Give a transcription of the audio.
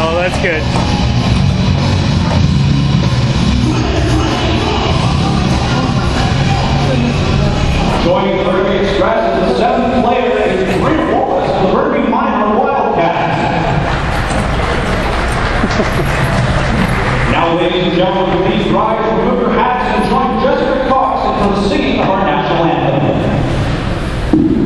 Oh, that's good. Joining the Burnaby Express is the 7th player and 3 Wallace of the Burnaby Minor Wildcats. Now, ladies and gentlemen, please rise, remove your hats, and join Jessica Cox in the singing of our national anthem.